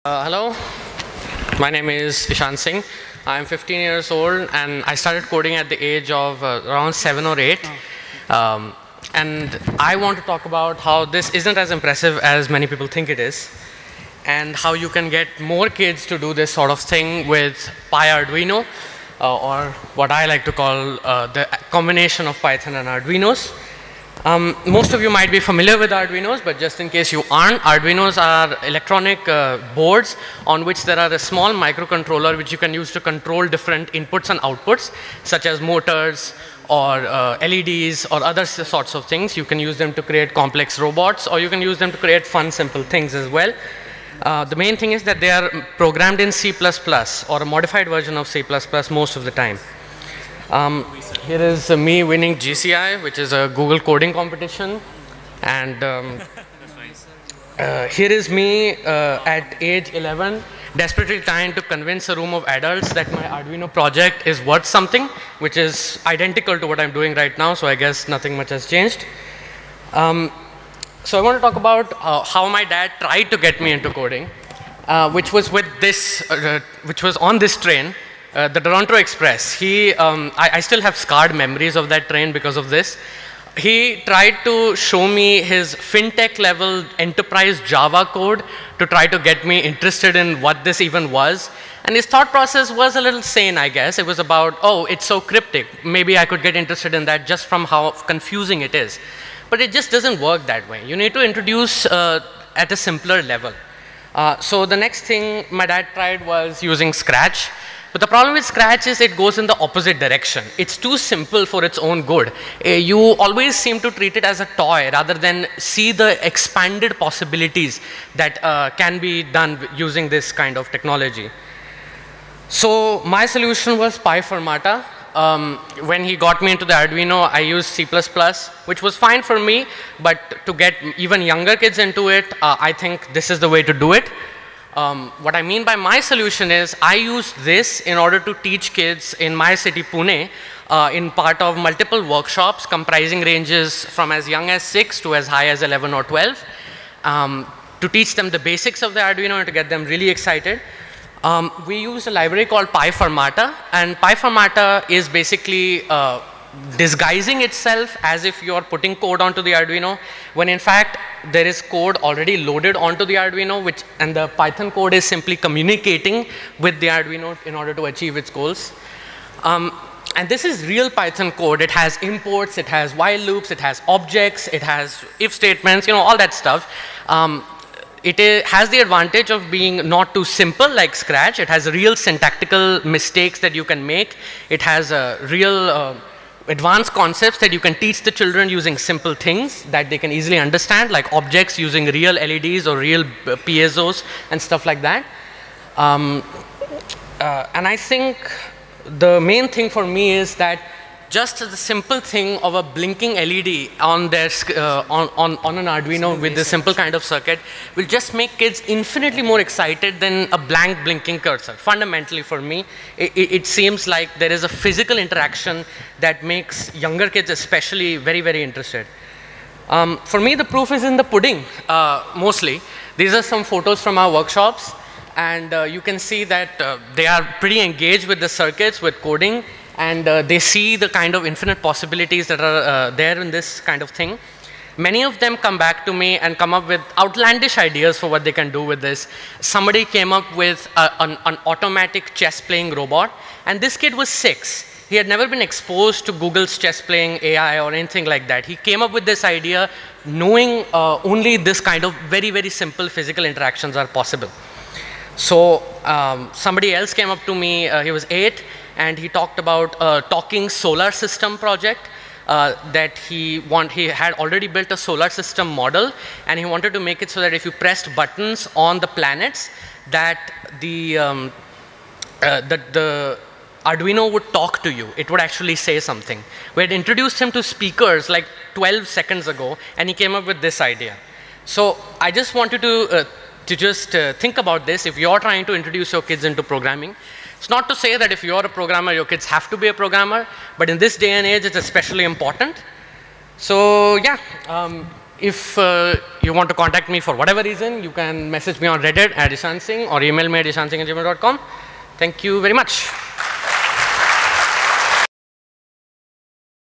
Hello, my name is Eshan Singh. I'm 15 years old and I started coding at the age of around 7 or 8. And I want to talk about how this isn't as impressive as many people think it is, and how you can get more kids to do this sort of thing with PyArduino, or what I like to call the combination of Python and Arduinos. Most of you might be familiar with Arduinos, but just in case you aren't, Arduinos are electronic boards on which there are a small microcontroller which you can use to control different inputs and outputs, such as motors or LEDs or other sorts of things. You can use them to create complex robots, or you can use them to create fun, simple things as well. The main thing is that they are programmed in C++ or a modified version of C++ most of the time. Here is me winning GCI, which is a Google coding competition. And here is me at age 11, desperately trying to convince a room of adults that my Arduino project is worth something, which is identical to what I'm doing right now, so I guess nothing much has changed. So I want to talk about how my dad tried to get me into coding, which was with this, which was on this train. The Toronto Express. I still have scarred memories of that train because of this. He tried to show me his fintech level enterprise Java code to try to get me interested in what this even was. And his thought process was a little sane, I guess. It was about, oh, it's so cryptic. Maybe I could get interested in that just from how confusing it is. But it just doesn't work that way. You need to introduce at a simpler level. So the next thing my dad tried was using Scratch. But the problem with Scratch is it goes in the opposite direction. It's too simple for its own good. You always seem to treat it as a toy rather than see the expanded possibilities that can be done using this kind of technology. So my solution was PyFormata. When he got me into the Arduino, I used C++, which was fine for me, but to get even younger kids into it, I think this is the way to do it. What I mean by my solution is I used this in order to teach kids in my city, Pune, in part of multiple workshops comprising ranges from as young as 6 to as high as 11 or 12, to teach them the basics of the Arduino and to get them really excited. We used a library called PyFormata, and PyFormata is basically disguising itself as if you're putting code onto the Arduino, when in fact there is code already loaded onto the Arduino, and the Python code is simply communicating with the Arduino in order to achieve its goals. And this is real Python code. It has imports, it has while loops, it has objects, it has if statements, all that stuff. It has the advantage of being not too simple like Scratch. It has real syntactical mistakes that you can make. It has real advanced concepts that you can teach the children using simple things that they can easily understand, like objects using real LEDs or real piezos and stuff like that. And I think the main thing for me is that just the simple thing of a blinking LED on their on an Arduino with this simple kind of circuit will just make kids infinitely more excited than a blank blinking cursor. Fundamentally for me, it seems like there is a physical interaction that makes younger kids especially very, very interested. For me, the proof is in the pudding, mostly. These are some photos from our workshops, and you can see that they are pretty engaged with the circuits, with coding, and they see the kind of infinite possibilities that are there in this kind of thing. Many of them come back to me and come up with outlandish ideas for what they can do with this. Somebody came up with an automatic chess playing robot, and this kid was 6. He had never been exposed to Google's chess playing AI or anything like that. He came up with this idea knowing only this kind of very, very simple physical interactions are possible. So somebody else came up to me, he was 8, and he talked about a talking solar system project that he had already built a solar system model, and he wanted to make it so that if you pressed buttons on the planets, that the Arduino would talk to you. It would actually say something. We had introduced him to speakers like 12 seconds ago, and he came up with this idea. So I just wanted to just think about this. If you're trying to introduce your kids into programming, it's not to say that if you're a programmer, your kids have to be a programmer, but in this day and age, it's especially important. So yeah, if you want to contact me for whatever reason, you can message me on Reddit at Eshan Singh or email me at eshansingh@gmail.com. Thank you very much.